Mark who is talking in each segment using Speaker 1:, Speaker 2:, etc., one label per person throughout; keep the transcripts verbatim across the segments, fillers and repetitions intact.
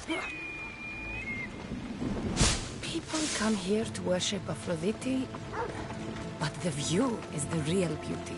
Speaker 1: People come here to worship Aphrodite, but the view is the real beauty.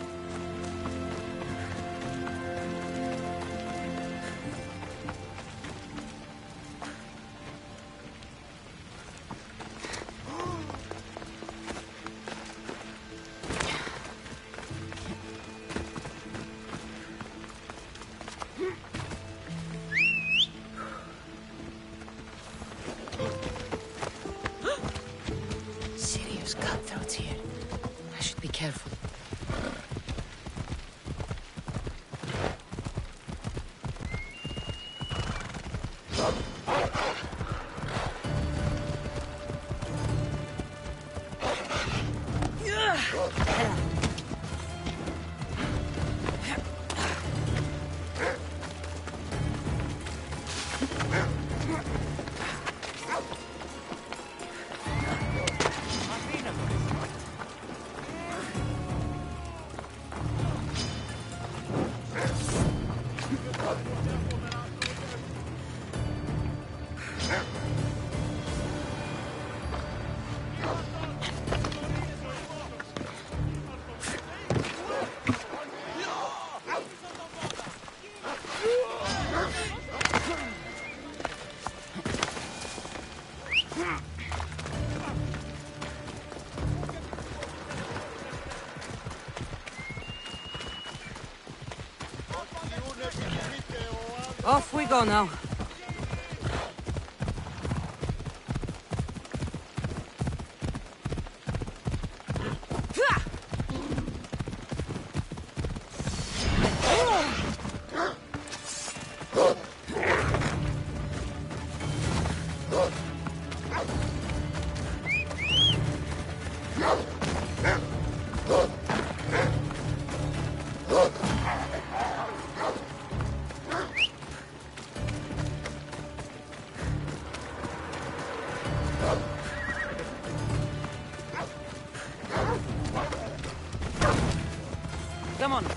Speaker 1: Serious cutthroats here. I should be careful.
Speaker 2: Off we go now. Come on.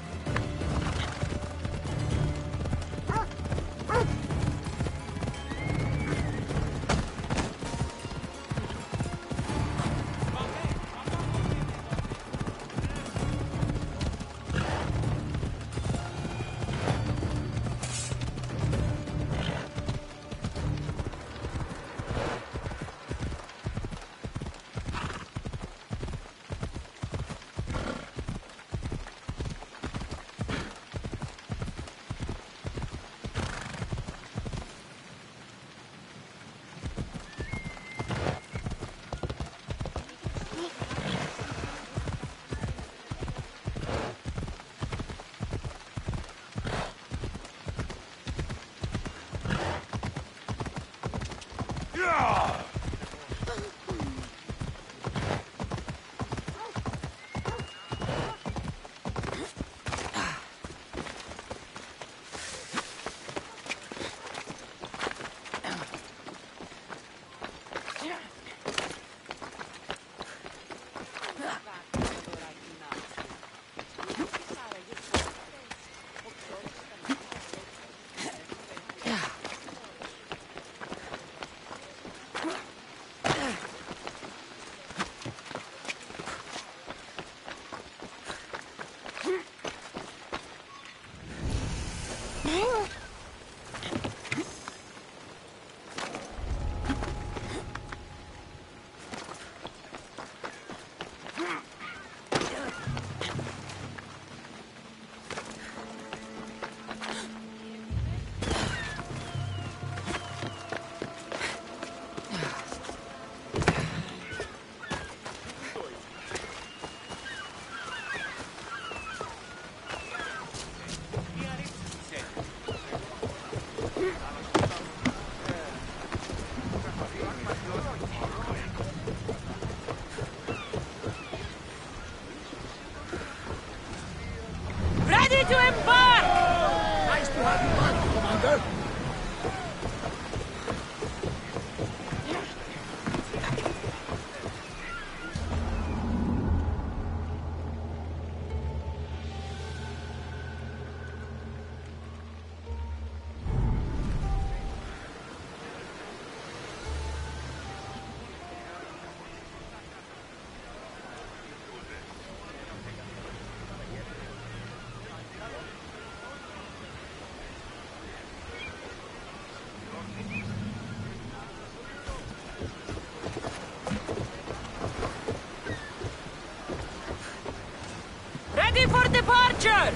Speaker 2: for departure!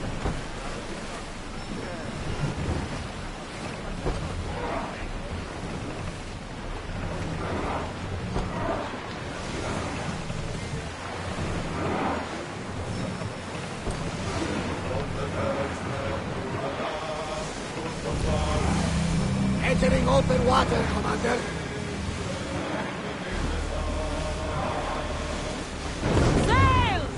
Speaker 3: Entering open water, Commander.
Speaker 2: Sails!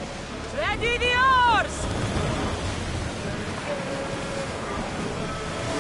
Speaker 2: Ready the oars!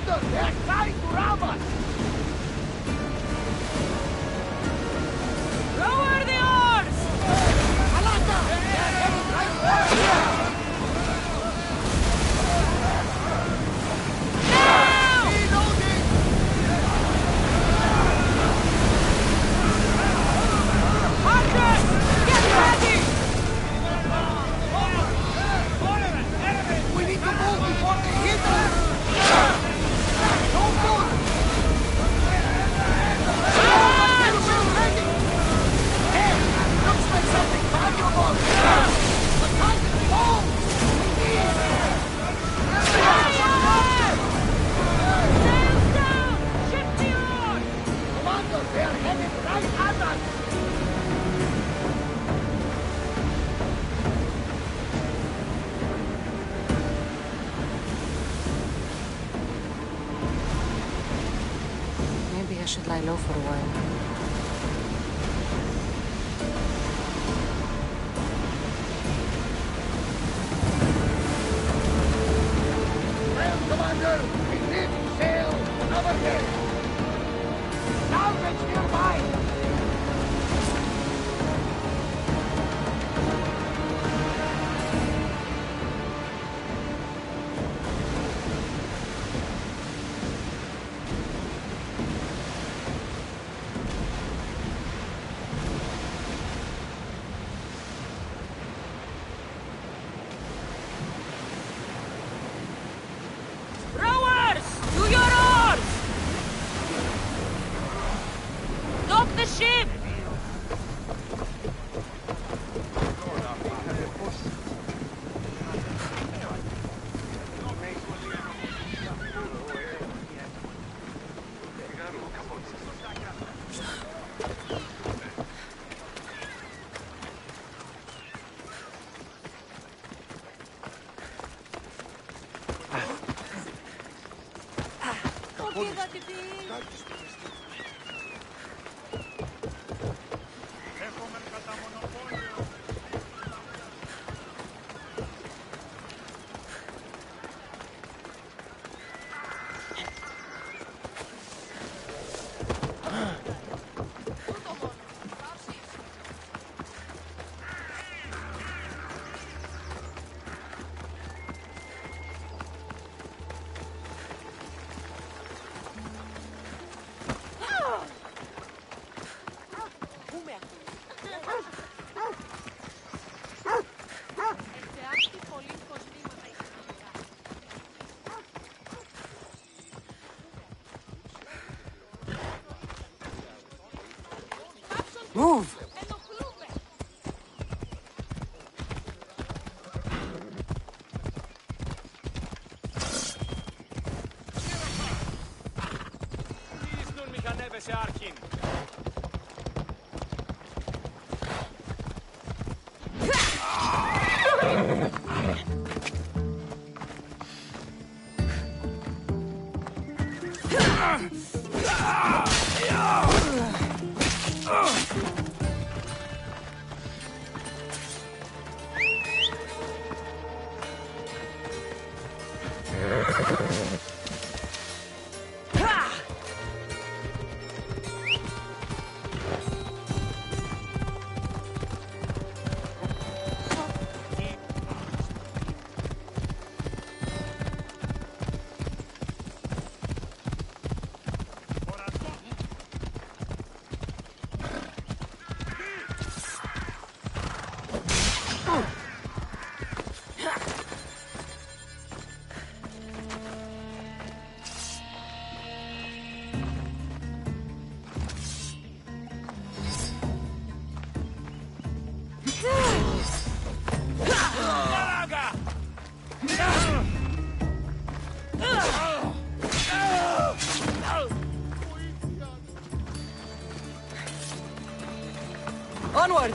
Speaker 3: Commander, they're trying to rob us!
Speaker 2: Lower the oars!
Speaker 3: Alata! They're heading right for us!
Speaker 2: Now!
Speaker 3: Reloading!
Speaker 2: Archers! Get ready!
Speaker 3: We need to move before they hit us! Don't move! Hey! Looks like something valuable! The Titan's home! We need it!
Speaker 2: Sails down! Ship to your oars!
Speaker 3: Commander, they're headed right at us!
Speaker 1: Maybe I should lie low for a while.
Speaker 3: Well, Commander, we live, sail, another day! Salvage nearby!
Speaker 2: Rowers! To your oars! Stop the ship!
Speaker 1: Move!
Speaker 4: Κλείστον μηχανεύες σε άρχιν.
Speaker 1: Onward!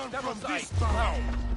Speaker 3: down
Speaker 4: Double
Speaker 3: from
Speaker 4: sight.
Speaker 3: this bow.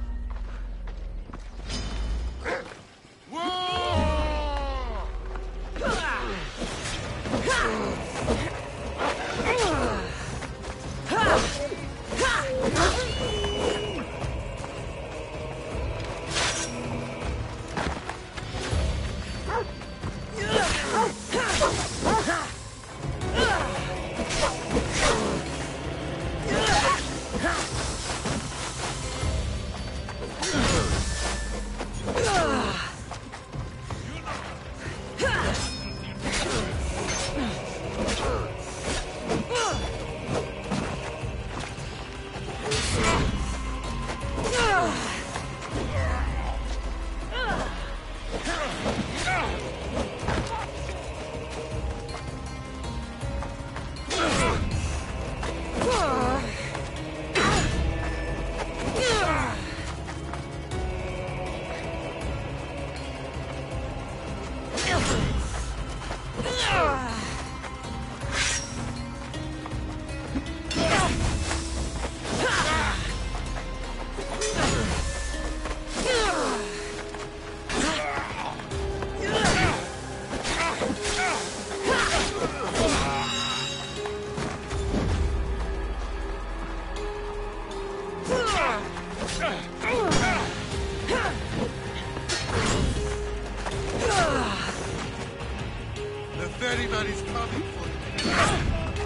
Speaker 3: The ferryman is coming for you.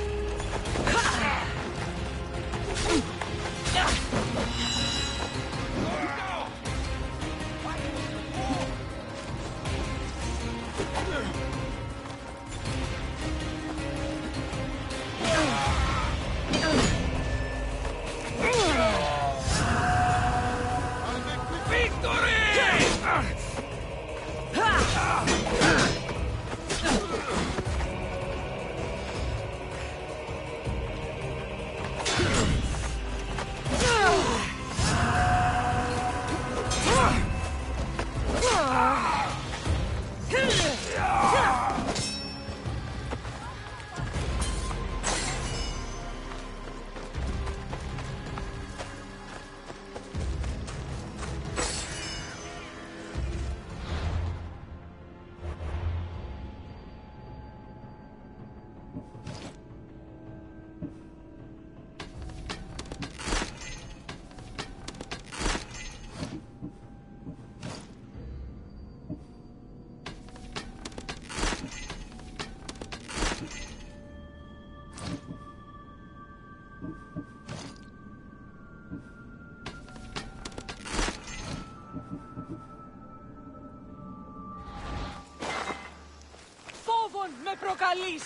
Speaker 2: Φόβον με προκαλείς!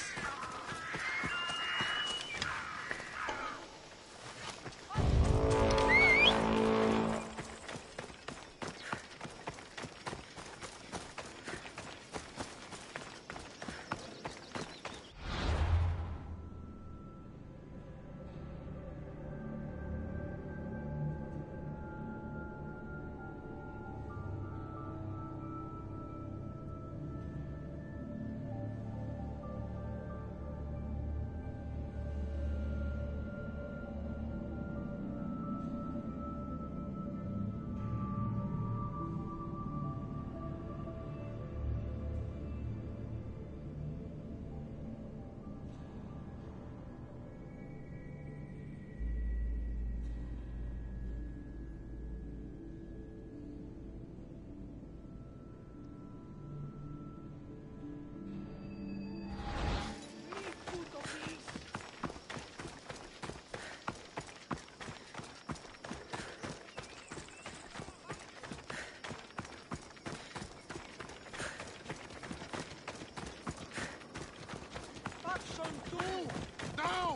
Speaker 3: Now!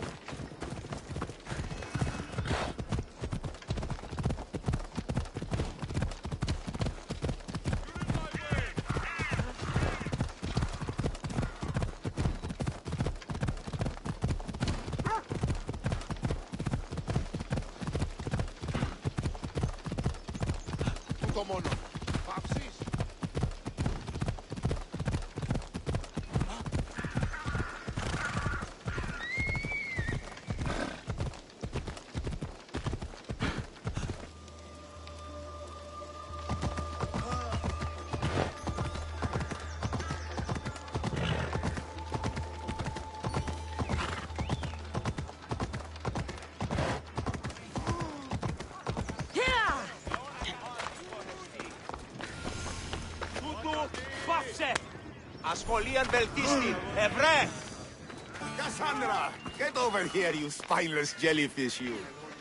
Speaker 3: Τούτο μόνο. Πάψεις.
Speaker 4: Ασχολίαν βελτίστη. Ευρέ!
Speaker 5: Cassandra! Get over here, you spineless jellyfish, you.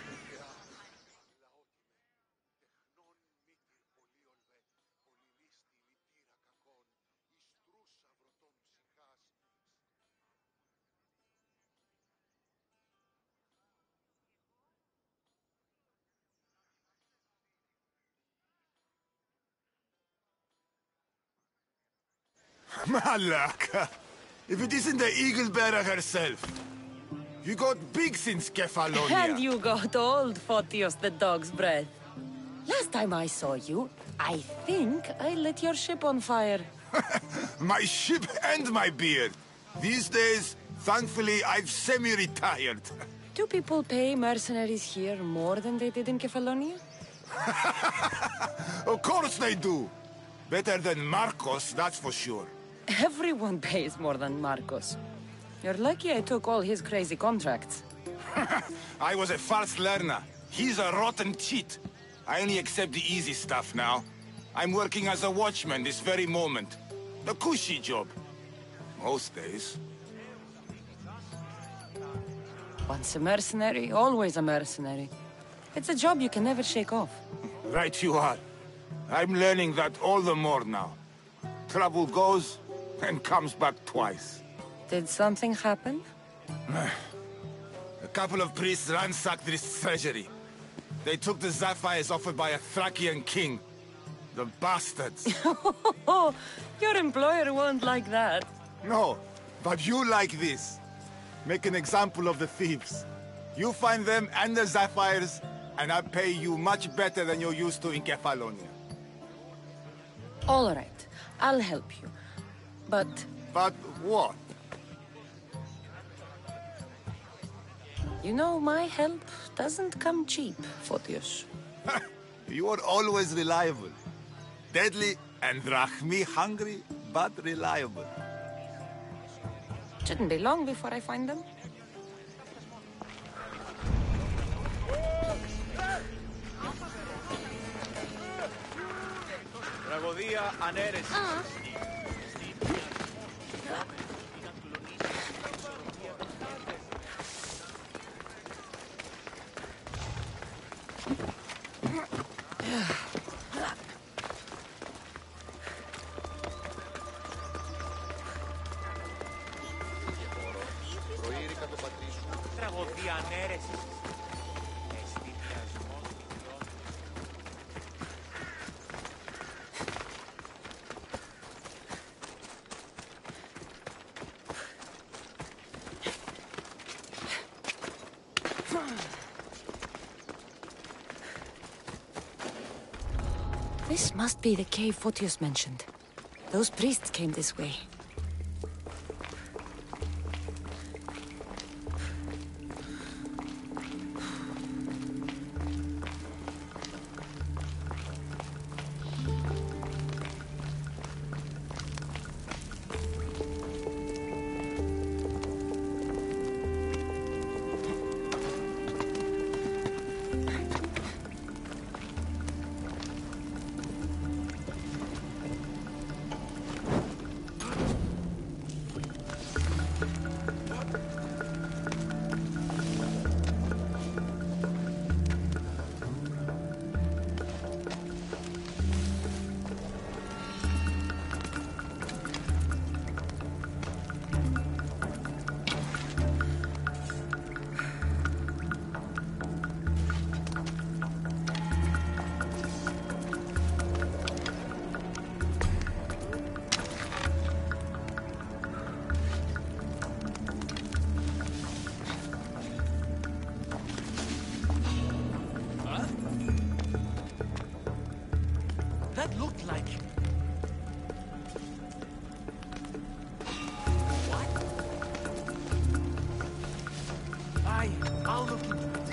Speaker 5: Malaka! If it isn't the Eagle Bearer herself. You got big since Kefalonia.
Speaker 1: And you got old, Photios the dog's breath. Last time I saw you, I think I lit your ship on fire.
Speaker 5: My ship and my beard. These days, thankfully, I've semi-retired.
Speaker 1: Do people pay mercenaries here more than they did in Kefalonia?
Speaker 5: Of course they do. Better than Marcos, that's for sure.
Speaker 1: Everyone pays more than Marcos. You're lucky I took all his crazy contracts.
Speaker 5: I was a fast learner. He's a rotten cheat. I only accept the easy stuff now. I'm working as a watchman this very moment. The cushy job. Most days.
Speaker 1: Once a mercenary, always a mercenary. It's a job you can never shake off.
Speaker 5: Right you are. I'm learning that all the more now. Trouble goes and comes back twice.
Speaker 1: Did something happen?
Speaker 5: A couple of priests ransacked this treasury. They took the sapphires offered by a Thracian king. The bastards.
Speaker 1: Oh, your employer won't like that.
Speaker 5: No, but you like this. Make an example of the thieves. You find them and the sapphires, and I pay you much better than you're used to in Kefalonia.
Speaker 1: All right, I'll help you. But...
Speaker 5: But what?
Speaker 1: You know, my help doesn't come cheap, Photios.
Speaker 5: You are always reliable. Deadly and drachmi hungry, but reliable.
Speaker 1: Shouldn't be long before I find them.
Speaker 4: Τραγωδία ανέρεση. Τραγωδία ανέρεση.
Speaker 1: This must be the cave Photios mentioned. Those priests came this way.
Speaker 3: That looked like... What? I... I'll look into it.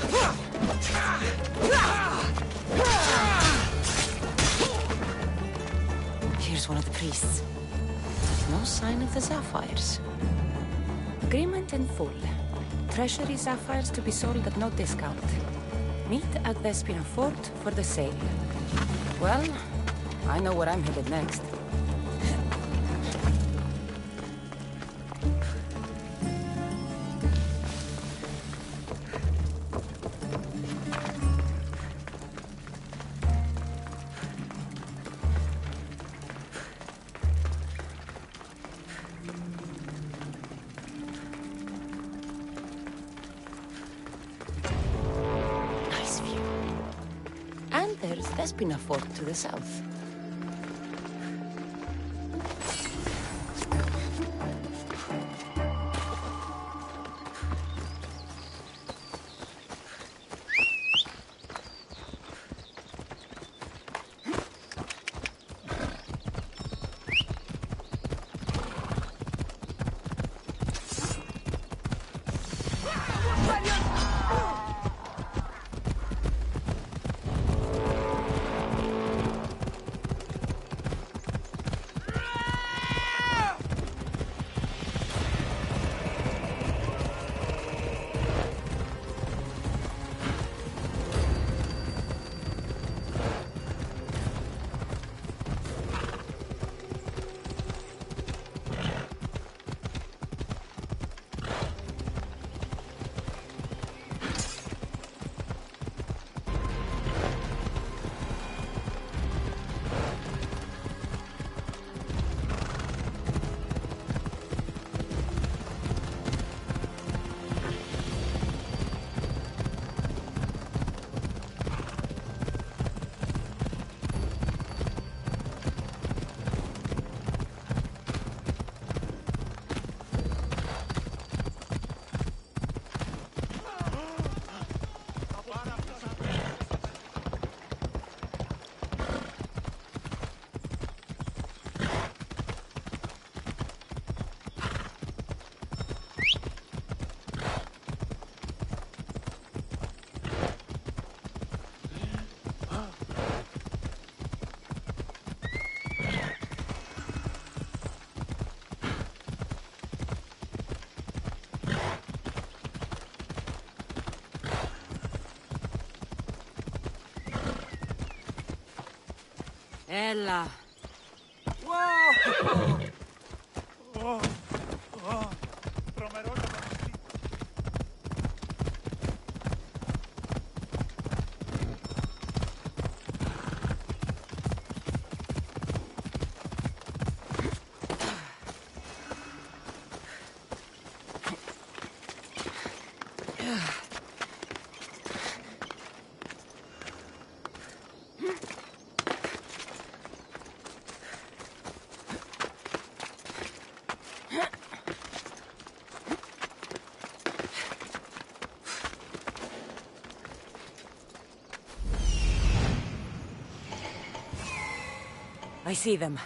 Speaker 1: Here's one of the priests. No sign of the sapphires. Agreement in full. Treasury sapphires to be sold at no discount. Meet at Vespina Fort for the sale. Well, I know where I'm headed next. There's Vespina Fort to the south.
Speaker 2: Ella.
Speaker 4: Whoa! Oh, oh.
Speaker 1: I see them.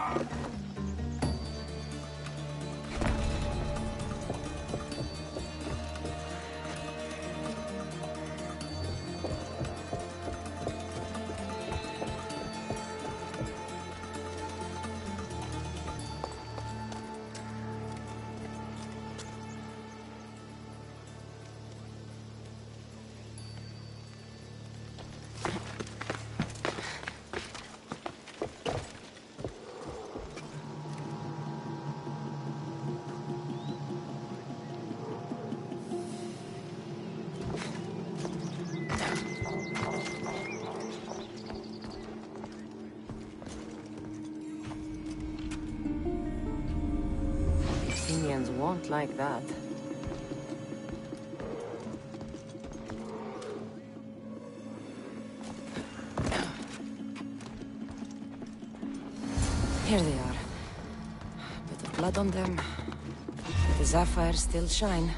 Speaker 1: Athenians won't like that. Here they are. Bit of blood on them. The sapphires still shine.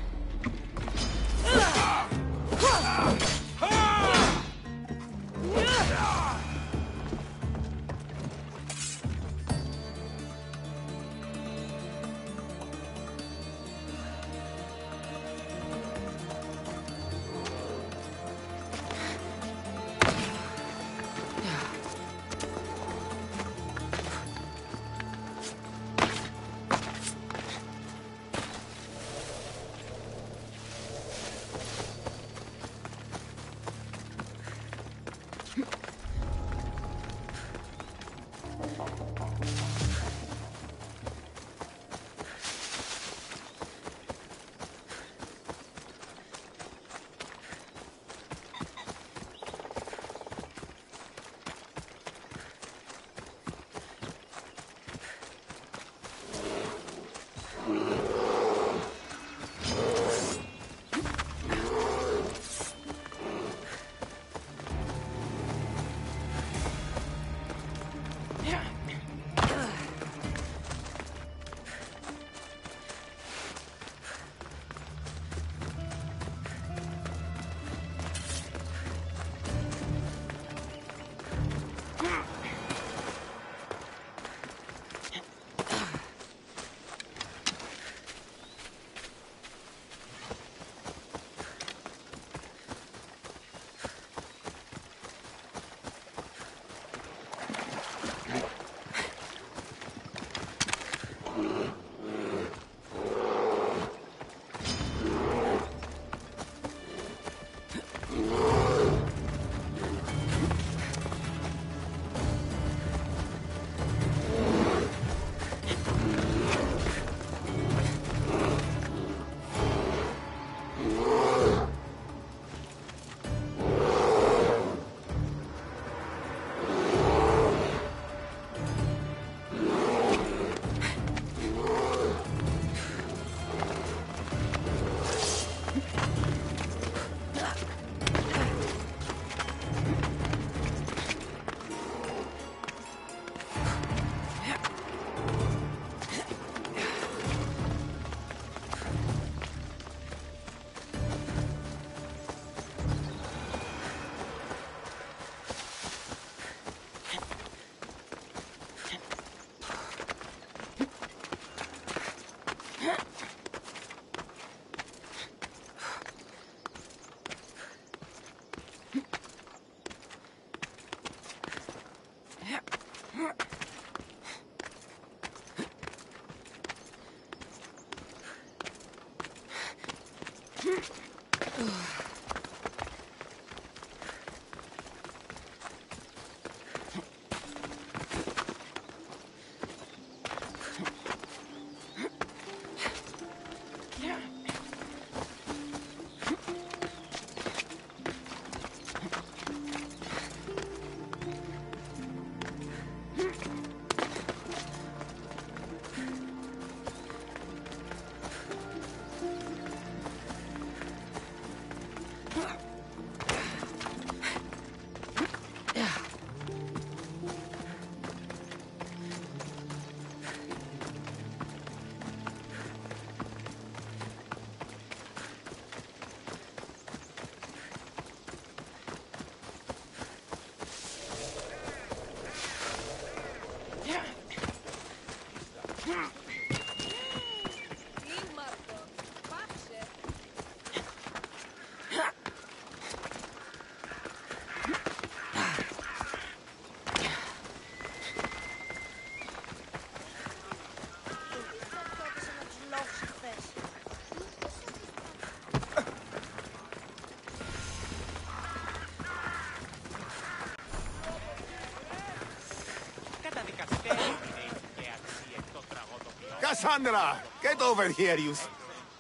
Speaker 5: Cassandra, get over here, you... s-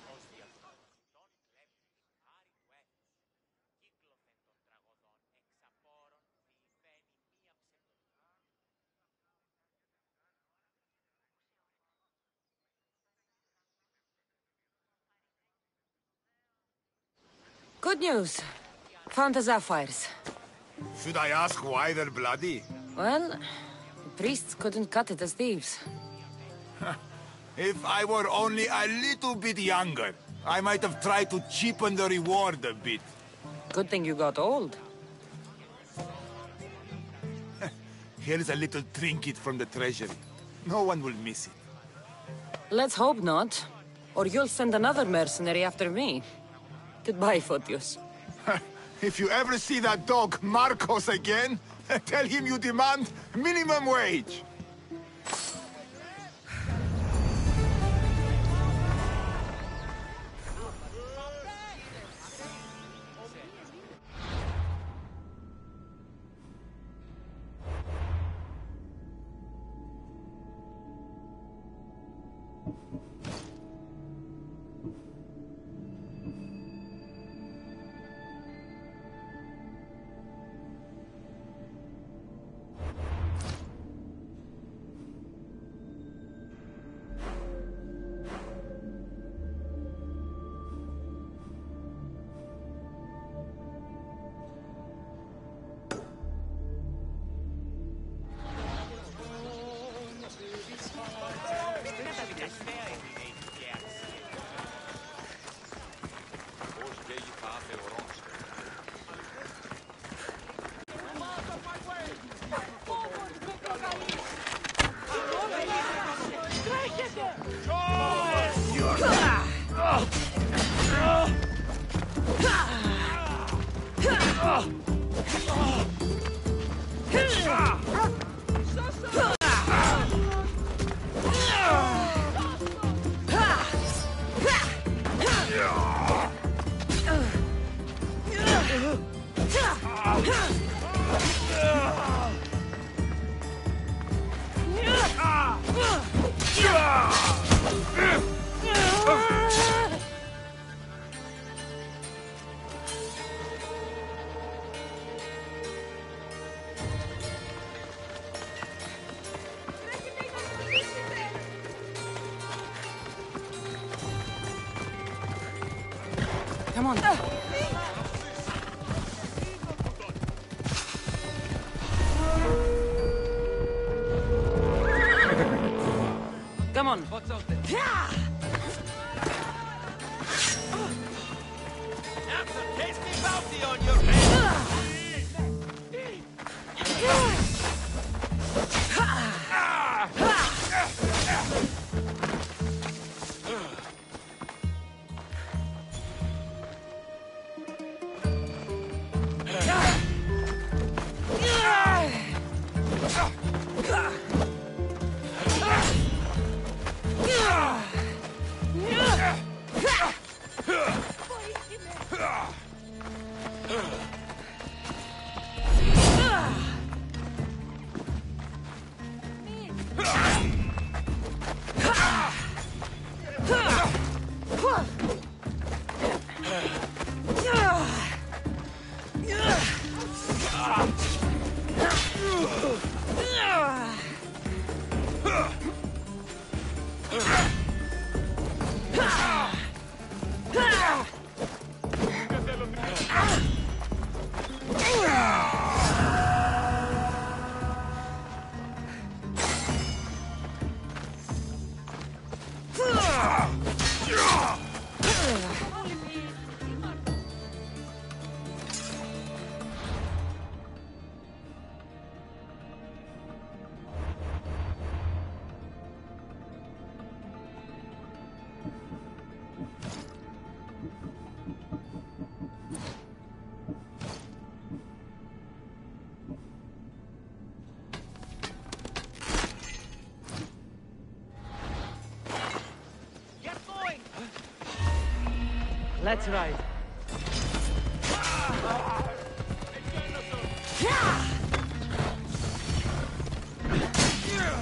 Speaker 1: Good news. Found the sapphires.
Speaker 5: Should I ask why they're bloody?
Speaker 1: Well, the priests couldn't cut it as thieves.
Speaker 5: If I were only a little bit younger, I might have tried to cheapen the reward a bit.
Speaker 1: Good thing you got old.
Speaker 5: Here's a little trinket from the treasury. No one will miss it.
Speaker 1: Let's hope not. Or you'll send another mercenary after me. Goodbye, Photios.
Speaker 5: If you ever see that dog Marcos again, tell him you demand minimum wage.
Speaker 1: Come on. Come on.
Speaker 3: What's out there? Have some tasty bounty on your head!
Speaker 1: Let's ride.
Speaker 3: Yeah!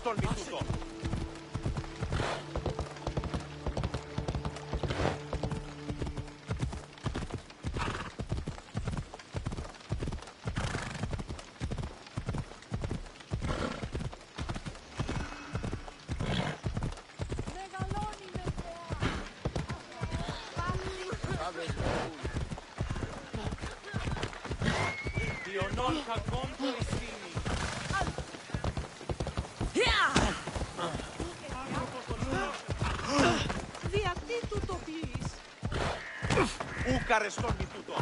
Speaker 3: στόλμη τούτο. Διονών κακόν το εισθήνει.
Speaker 2: Δια τι τούτο ποιείς.
Speaker 3: Ούκαρε στόλμη τούτο.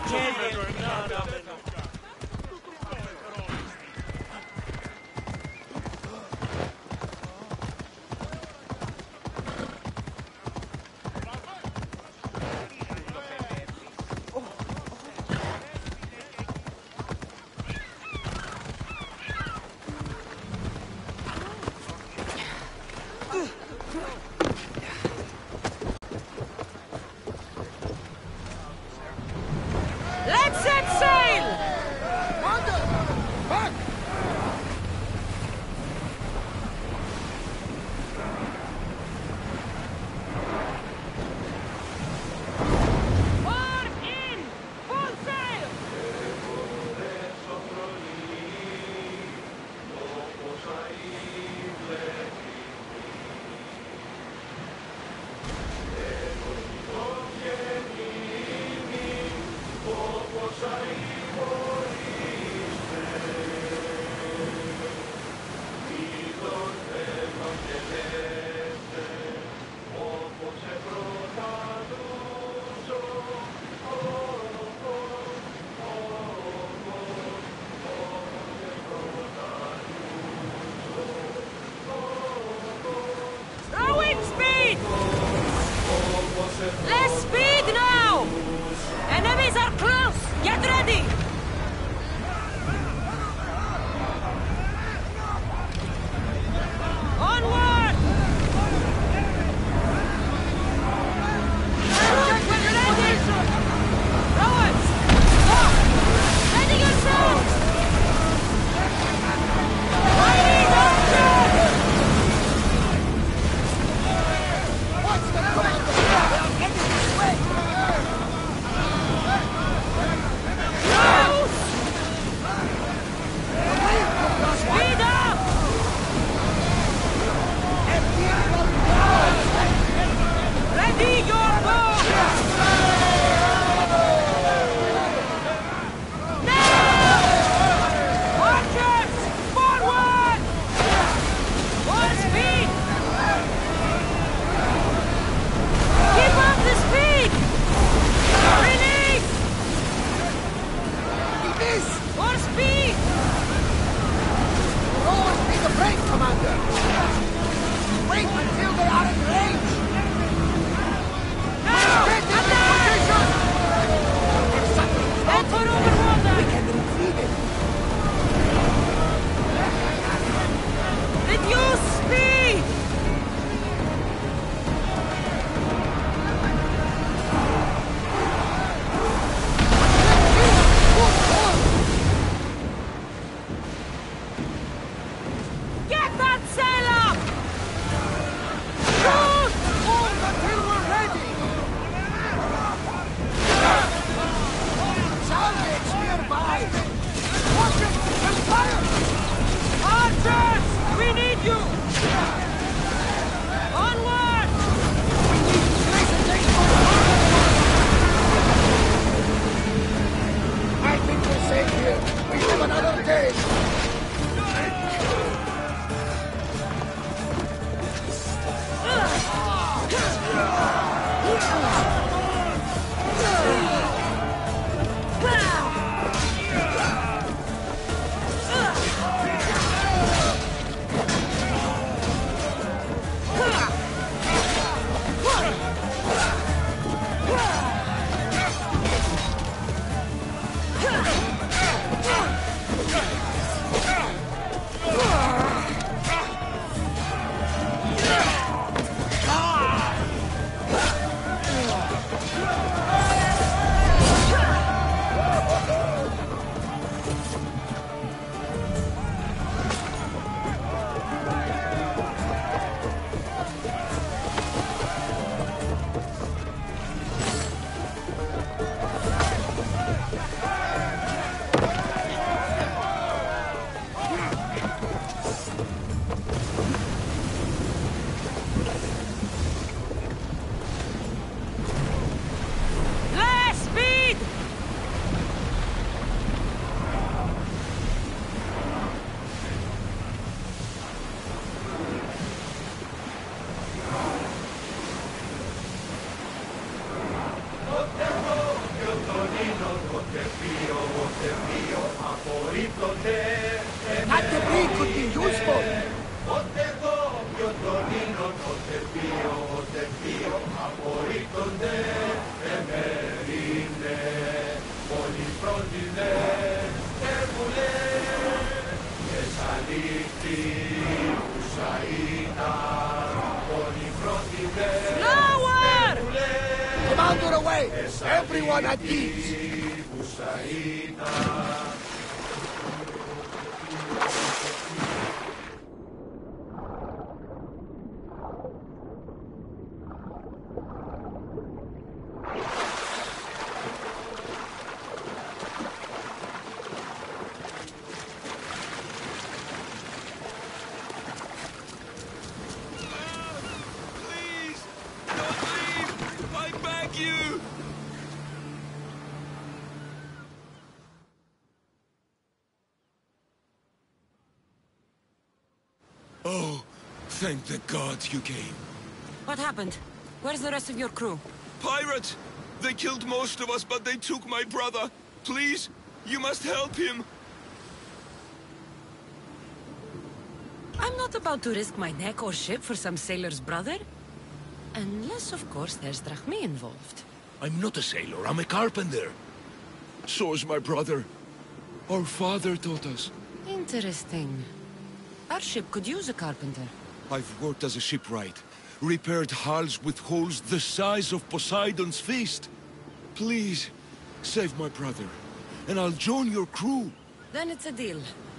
Speaker 1: Let's set sail!
Speaker 3: Commander! Back!
Speaker 2: Far in! Full sail!
Speaker 1: Throw in speed! Less speed now! Enemies are close! Get ready! Onward! Get ready! Rowers! Stop! Ready yourselves! I need action!
Speaker 3: Watch the commander! They are headed this way!
Speaker 1: Run!
Speaker 3: Hey, everyone at ease.
Speaker 4: Please! Don't leave! I beg you! Oh, thank the gods you came.
Speaker 1: What happened? Where's the rest of your crew?
Speaker 4: Pirates! They killed most of us, but they took my brother. Please, you must help him.
Speaker 1: I'm not about to risk my neck or ship for some sailor's brother. Unless, of course, there's Drachmi involved.
Speaker 4: I'm not a sailor, I'm a carpenter. So is my brother. Our father taught us.
Speaker 1: Interesting. Our ship could use a carpenter.
Speaker 4: I've worked as a shipwright. Repaired hulls with holes the size of Poseidon's fist. Please, save my brother, and I'll join your crew.
Speaker 1: Then it's a deal.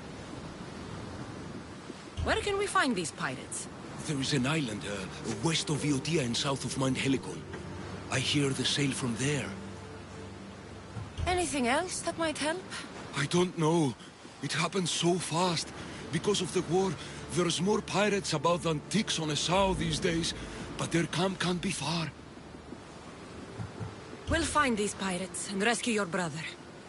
Speaker 1: Where can we find these pirates?
Speaker 4: There is an island uh, west of Iotia and south of Mount Helicon. I hear they sail from there.
Speaker 1: Anything else that might help?
Speaker 4: I don't know. It happened so fast. Because of the war, there's more pirates about than ticks on a sow these days, but their camp can't be far.
Speaker 1: We'll find these pirates and rescue your brother.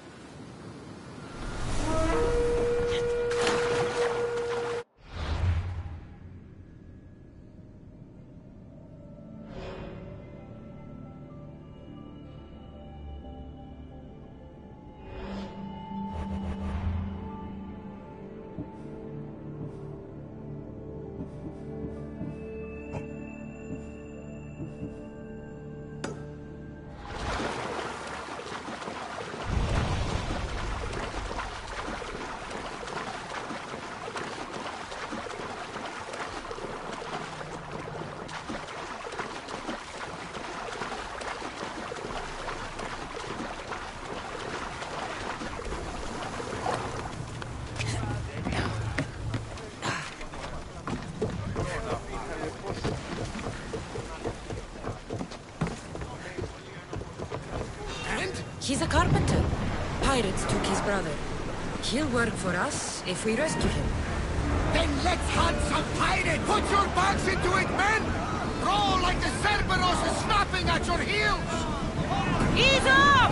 Speaker 1: He's a carpenter. Pirates took his brother. He'll work for us if we rescue him.
Speaker 3: Then let's hunt some pirates! Put your backs into it, men! Roll like the Cerberus is snapping at your heels!
Speaker 2: Ease up!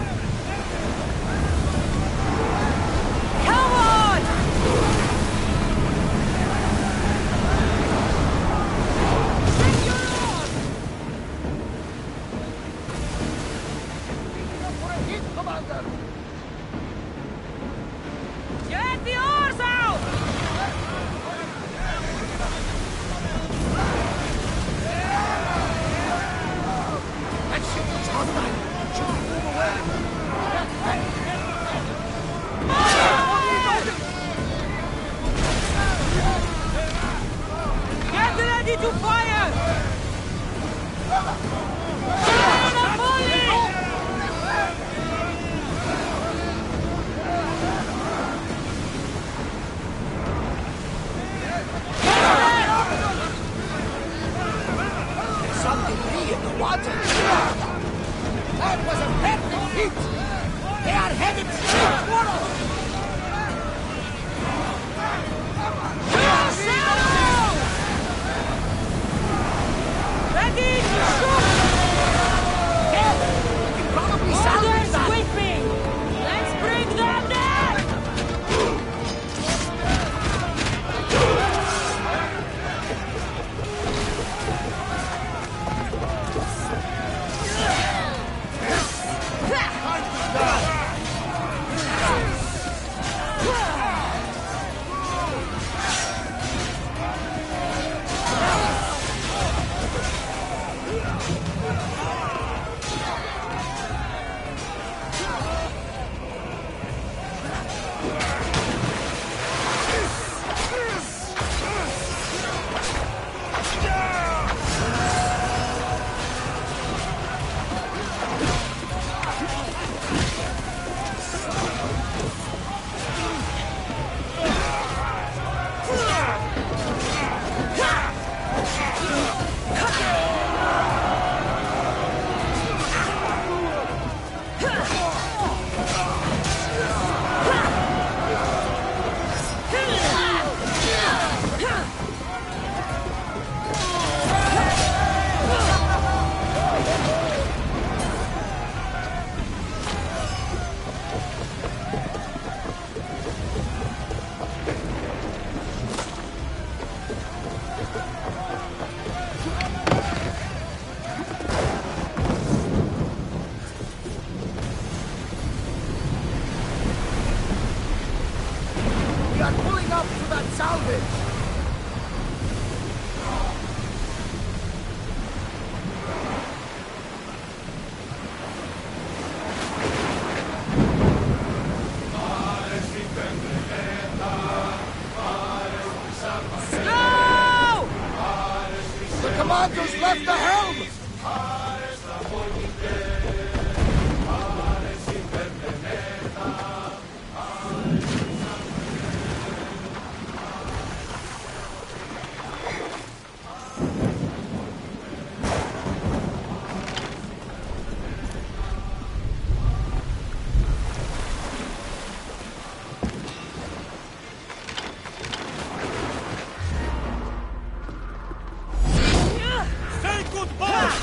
Speaker 2: Come on! Take your oars!
Speaker 3: For a hit, Commander!
Speaker 2: Get the oars out!
Speaker 3: That ship is hostile! Should we move away?
Speaker 2: Get ready to fire! Fire the volley!
Speaker 3: Some debris in the water! That was a perfect hit! They are headed straight for us!
Speaker 2: Ready to shoot!
Speaker 3: salvage!
Speaker 2: Slow!
Speaker 3: The commandos left the helm!
Speaker 5: Say goodbye!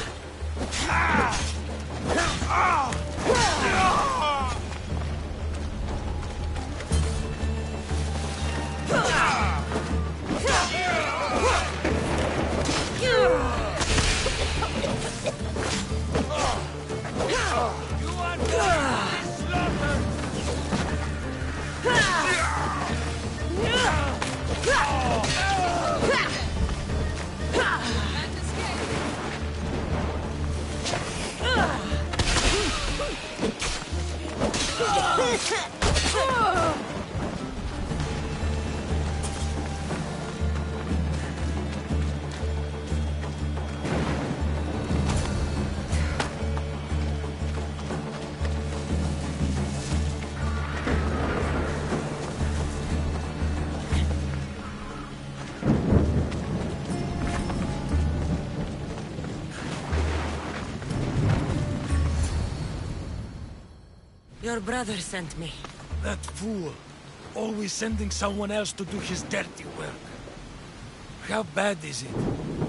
Speaker 1: Your brother sent me.
Speaker 6: That fool. Always sending someone else to do his dirty work. How bad is it?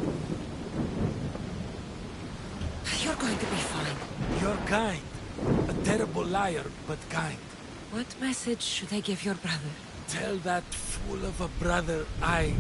Speaker 1: You're going to be fine.
Speaker 6: You're kind. A terrible liar, but kind.
Speaker 1: What message should I give your brother?
Speaker 6: Tell that fool of a brother I...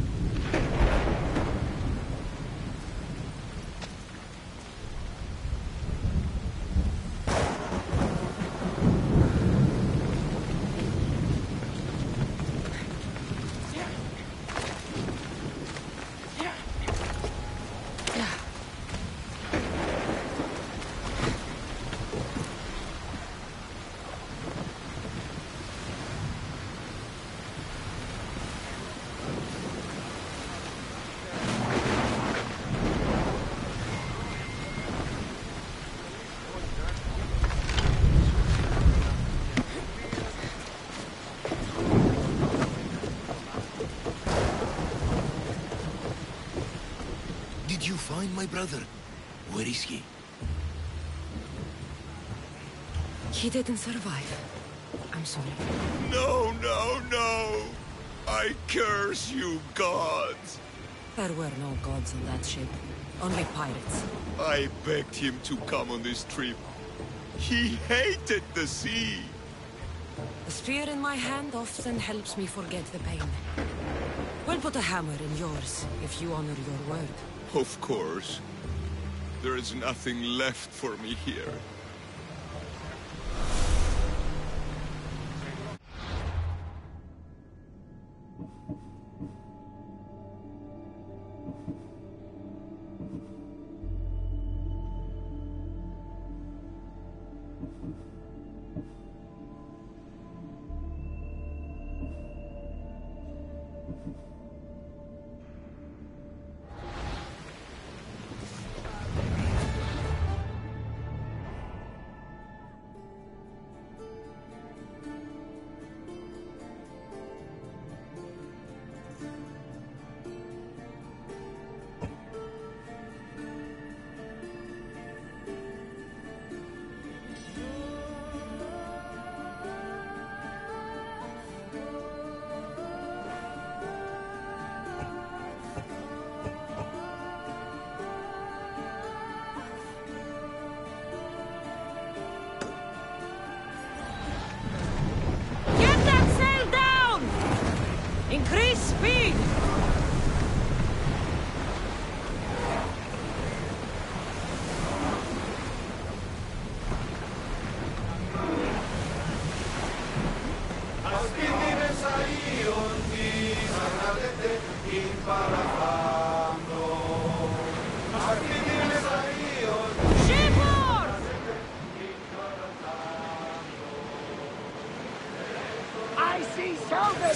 Speaker 4: Did you find my brother? Where is he?
Speaker 1: He didn't survive. I'm sorry.
Speaker 4: No, no, no! I curse you, gods!
Speaker 1: There were no gods on that ship. Only pirates.
Speaker 4: I begged him to come on this trip. He hated the sea!
Speaker 1: The spear in my hand often helps me forget the pain. We'll put a hammer in yours, if you honor your word.
Speaker 4: Of course. There is nothing left for me here.
Speaker 2: Increase speed!
Speaker 3: Ας πίνεις αΐον της αγραδεύσης
Speaker 2: Shipboard!
Speaker 3: I see salvage!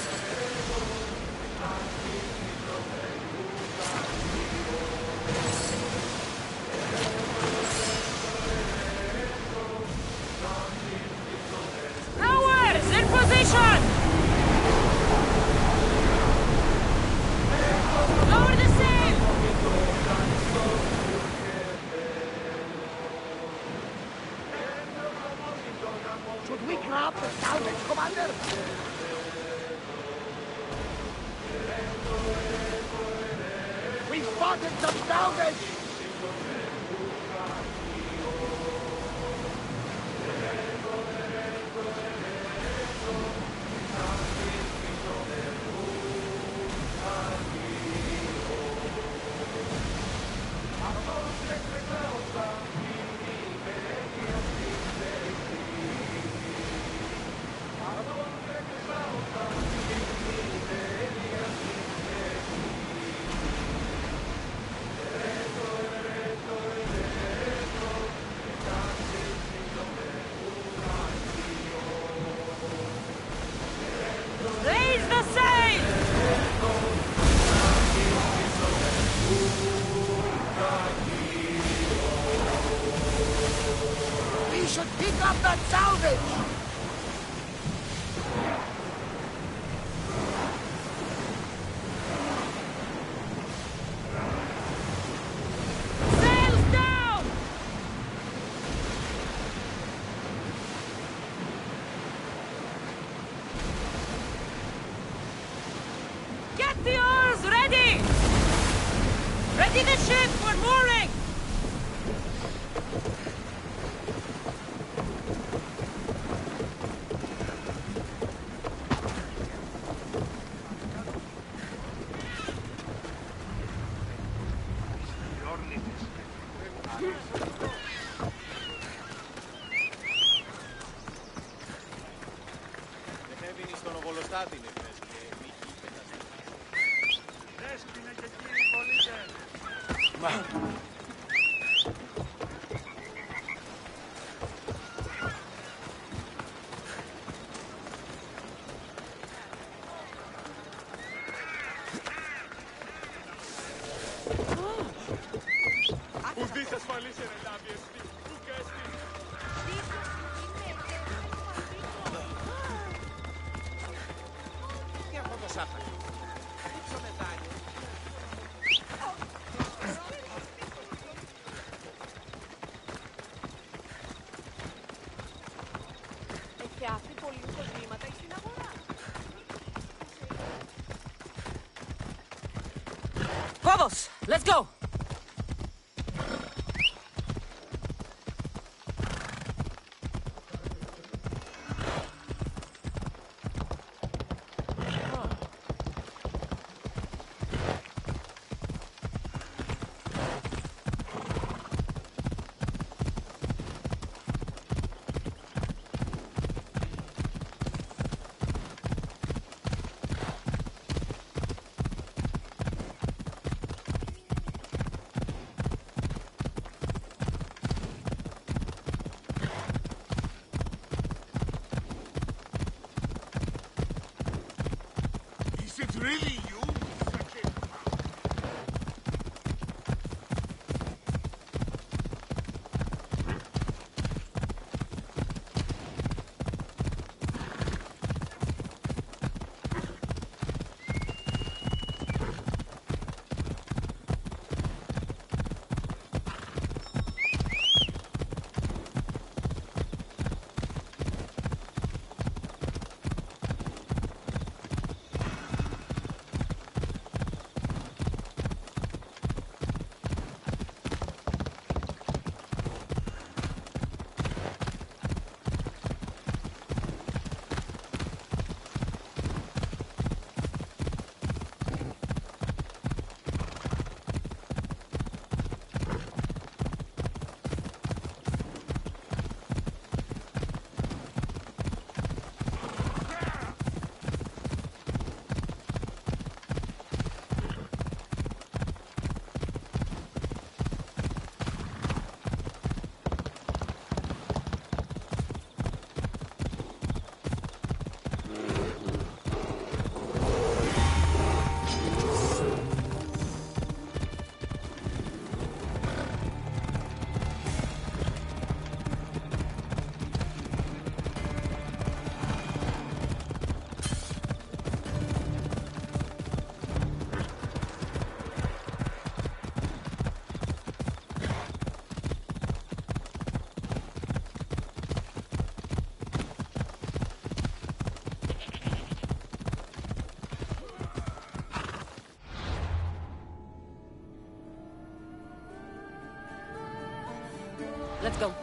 Speaker 2: Towers in position! Lower the sail!
Speaker 3: Should we grab the salvage, Commander? We spotted some salvage!
Speaker 2: Raise the sail!
Speaker 3: We should pick up that salvage!
Speaker 2: Sails down! Get the oars ready! Ready the ship for mooring!
Speaker 7: Κατέβηνε στον Οβολοστάτη, νεφές, και μη κύπελας.
Speaker 6: Δέσποινα και κύριοι πολίτες.
Speaker 7: Ουδής ασφαλής εν ελάβει εστί, ούκα εστί. Τι αυτό το σάφακι. Ρίξω μετάνιο.
Speaker 2: Έχει άφη πολύ κοσμήματα στην αγορά. Phobos, let's go!
Speaker 4: Is it really you?
Speaker 1: Let's go.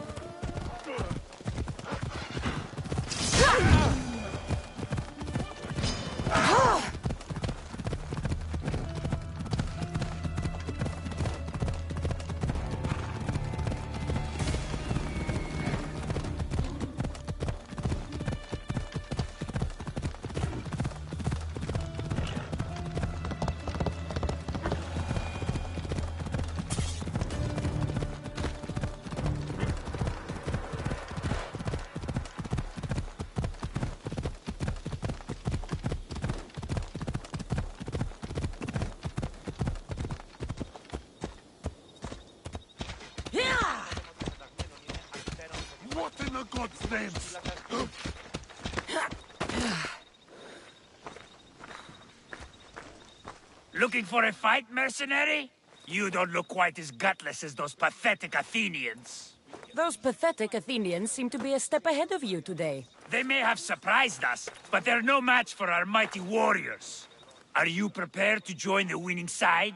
Speaker 6: What in the God's name? Looking for a fight, mercenary? You don't look quite as gutless as those pathetic Athenians.
Speaker 1: Those pathetic Athenians seem to be a step ahead of you today.
Speaker 6: They may have surprised us, but they're no match for our mighty warriors. Are you prepared to join the winning side?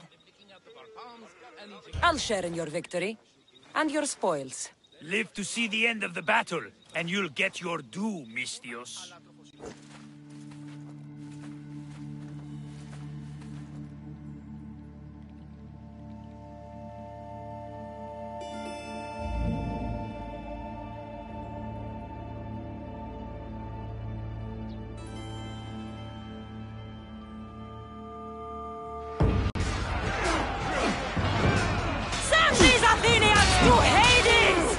Speaker 1: I'll share in your victory. And your spoils.
Speaker 6: Live to see the end of the battle, and you'll get your due, Misthios.
Speaker 2: Send these Athenians to Hades!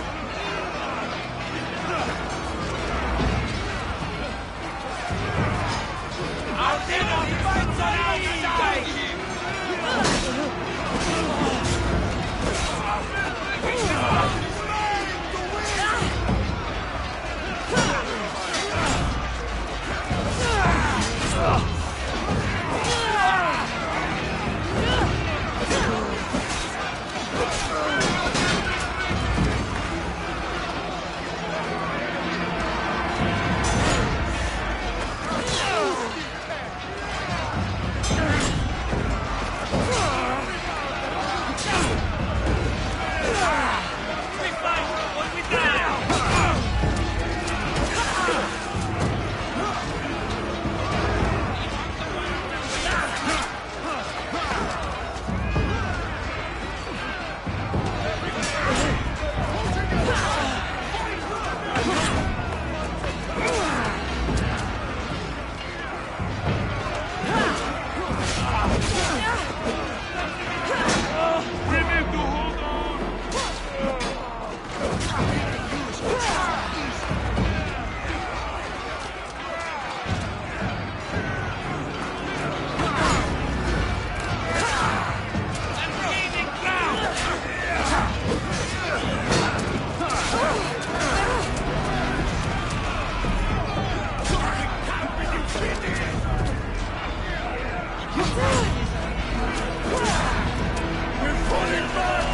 Speaker 6: We're falling back!